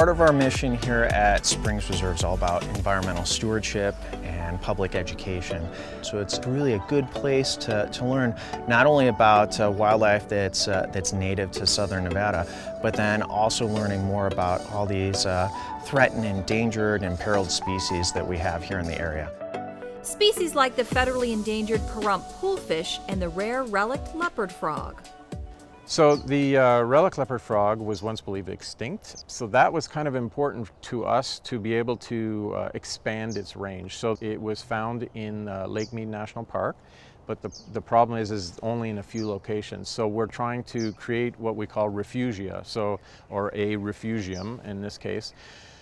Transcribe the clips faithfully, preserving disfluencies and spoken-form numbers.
Part of our mission here at Springs Reserve is all about environmental stewardship and public education. So it's really a good place to, to learn not only about uh, wildlife that's, uh, that's native to southern Nevada, but then also learning more about all these uh, threatened, endangered, and imperiled species that we have here in the area. Species like the federally endangered Pahrump poolfish and the rare Relic leopard frog. So the uh, Relic leopard frog was once believed extinct, so that was kind of important to us to be able to uh, expand its range. So it was found in uh, Lake Mead National Park, but the, the problem is is only in a few locations. So we're trying to create what we call refugia, so or a refugium in this case,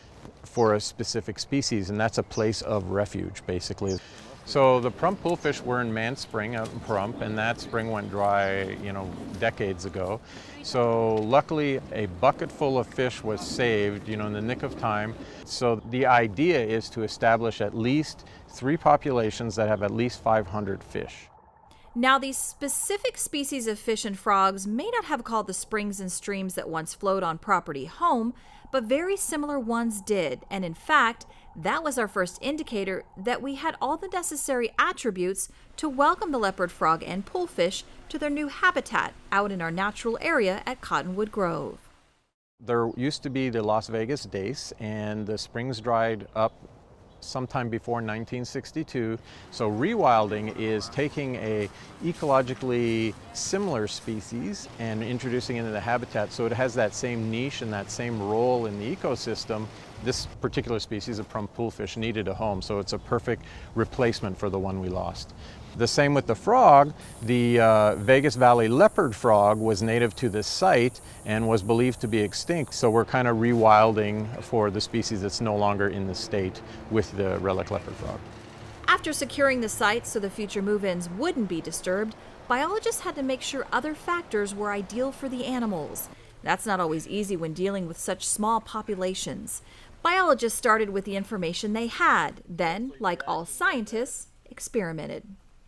for a specific species, and that's a place of refuge basically. So the Pahrump poolfish were in Manned Spring out in Pahrump, and that spring went dry, you know, decades ago. So luckily a bucket full of fish was saved, you know, in the nick of time. So the idea is to establish at least three populations that have at least five hundred fish. Now, these specific species of fish and frogs may not have called the springs and streams that once flowed on property home, but very similar ones did, and in fact, that was our first indicator that we had all the necessary attributes to welcome the leopard frog and poolfish to their new habitat out in our natural area at Cottonwood Grove. There used to be the Las Vegas dace, and the springs dried up sometime before nineteen sixty-two. So rewilding is taking a ecologically similar species and introducing it into the habitat so it has that same niche and that same role in the ecosystem. This particular species of Pahrump poolfish needed a home, so it's a perfect replacement for the one we lost. The same with the frog. The uh, Vegas Valley leopard frog was native to this site and was believed to be extinct, so we're kind of rewilding for the species that's no longer in the state with the Relic leopard frog. After securing the site so the future move-ins wouldn't be disturbed, biologists had to make sure other factors were ideal for the animals. That's not always easy when dealing with such small populations. Biologists started with the information they had, then, like all scientists, experimented.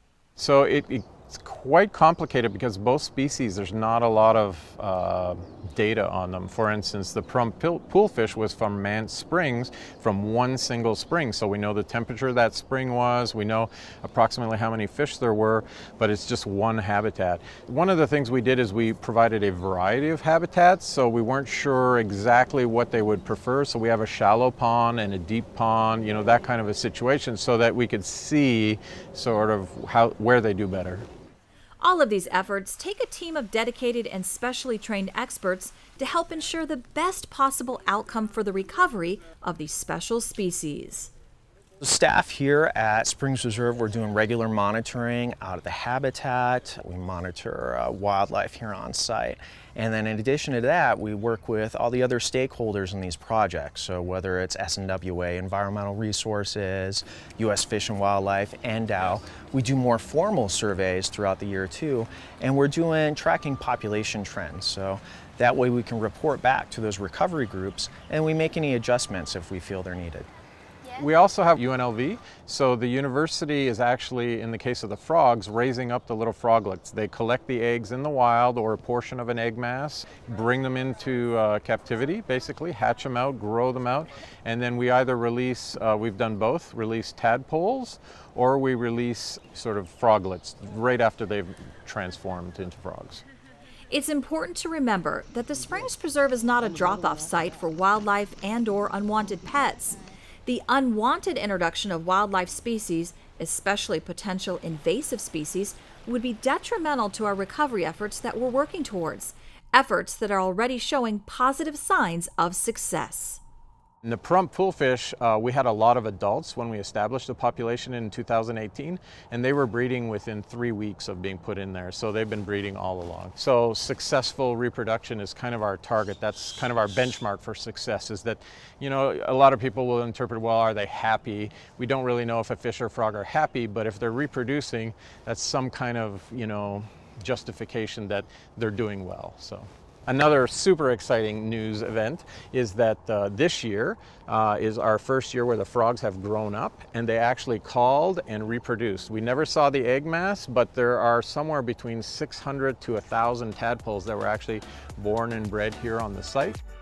So it, it's quite complicated because both species, there's not a lot of uh, data on them. For instance, the Pahrump poolfish was from Manned Springs, from one single spring. So we know the temperature that spring was, we know approximately how many fish there were, but it's just one habitat. One of the things we did is we provided a variety of habitats, so we weren't sure exactly what they would prefer. So we have a shallow pond and a deep pond, you know, that kind of a situation, so that we could see sort of how where they do better. All of these efforts take a team of dedicated and specially trained experts to help ensure the best possible outcome for the recovery of these special species. The staff here at Springs Reserve, we're doing regular monitoring out of the habitat. We monitor uh, wildlife here on site. And then in addition to that, we work with all the other stakeholders in these projects. So whether it's S N W A, Environmental Resources, U S Fish and Wildlife, N D O W, we do more formal surveys throughout the year too. And we're doing tracking population trends. So that way we can report back to those recovery groups and we make any adjustments if we feel they're needed. We also have U N L V, so the university is actually, in the case of the frogs, raising up the little froglets. They collect the eggs in the wild or a portion of an egg mass, bring them into uh, captivity, basically, hatch them out, grow them out, and then we either release, uh, we've done both, release tadpoles, or we release sort of froglets right after they've transformed into frogs. It's important to remember that the Springs Preserve is not a drop-off site for wildlife and or unwanted pets. The unwanted introduction of wildlife species, especially potential invasive species, would be detrimental to our recovery efforts that we're working towards, efforts that are already showing positive signs of success. In the Pahrump poolfish, uh, we had a lot of adults when we established the population in two thousand eighteen, and they were breeding within three weeks of being put in there, so they've been breeding all along. So successful reproduction is kind of our target. That's kind of our benchmark for success, is that, you know, a lot of people will interpret, well, are they happy? We don't really know if a fish or frog are happy, but if they're reproducing, that's some kind of, you know, justification that they're doing well. So. Another super exciting news event is that uh, this year uh, is our first year where the frogs have grown up and they actually called and reproduced. We never saw the egg mass, but there are somewhere between six hundred to one thousand tadpoles that were actually born and bred here on the site.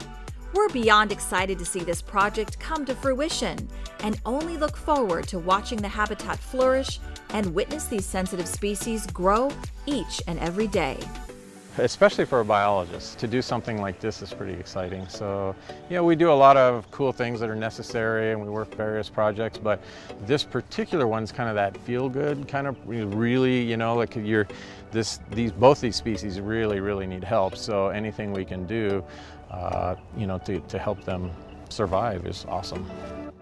We're beyond excited to see this project come to fruition and only look forward to watching the habitat flourish and witness these sensitive species grow each and every day. Especially for a biologist, to do something like this is pretty exciting. So, you know, we do a lot of cool things that are necessary and we work various projects, but this particular one's kind of that feel-good kind of really, you know, like you're, this, these, both these species really, really need help. So anything we can do, uh, you know, to, to help them survive is awesome.